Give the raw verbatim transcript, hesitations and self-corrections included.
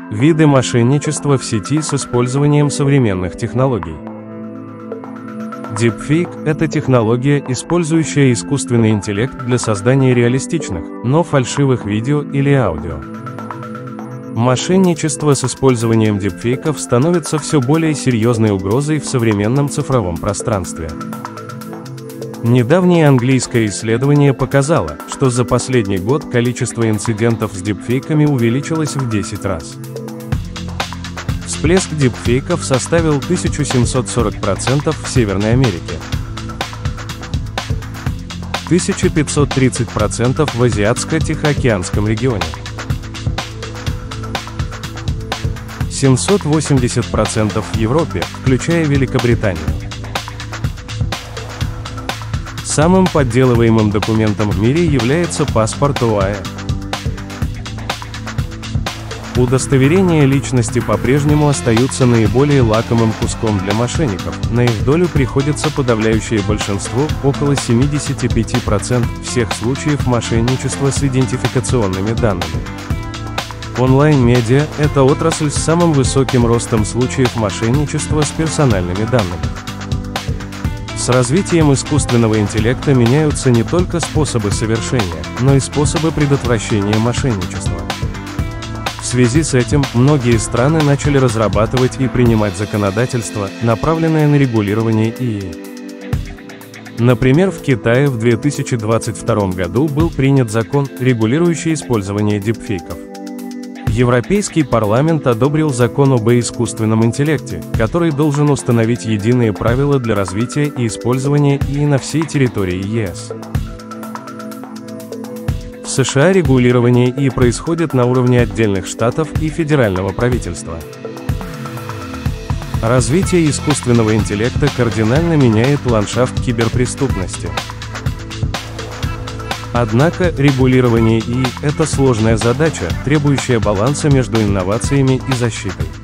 Виды мошенничества в сети с использованием современных технологий. Deepfake – это технология, использующая искусственный интеллект для создания реалистичных, но фальшивых видео или аудио. Мошенничество с использованием дипфейков становится все более серьезной угрозой в современном цифровом пространстве. Недавнее английское исследование показало, что за последний год количество инцидентов с дипфейками увеличилось в десять раз. Всплеск дипфейков составил тысячу семьсот сорок процентов в Северной Америке, тысяча пятьсот тридцать процентов в Азиатско-Тихоокеанском регионе, семьсот восемьдесят процентов в Европе, включая Великобританию. Самым подделываемым документом в мире является паспорт ОАЭ. Удостоверения личности по-прежнему остаются наиболее лакомым куском для мошенников, на их долю приходится подавляющее большинство, около семидесяти пяти процентов всех случаев мошенничества с идентификационными данными. Онлайн-медиа – это отрасль с самым высоким ростом случаев мошенничества с персональными данными. С развитием искусственного интеллекта меняются не только способы совершения, но и способы предотвращения мошенничества. В связи с этим, многие страны начали разрабатывать и принимать законодательство, направленное на регулирование ИИ. Например, в Китае в две тысячи двадцать втором году был принят закон, регулирующий использование дипфейков. Европейский парламент одобрил закон об искусственном интеллекте, который должен установить единые правила для развития и использования ИИ на всей территории ЕС. В США регулирование ИИ происходит на уровне отдельных штатов и федерального правительства. Развитие искусственного интеллекта кардинально меняет ландшафт киберпреступности. Однако, регулирование ИИ – это сложная задача, требующая баланса между инновациями и защитой.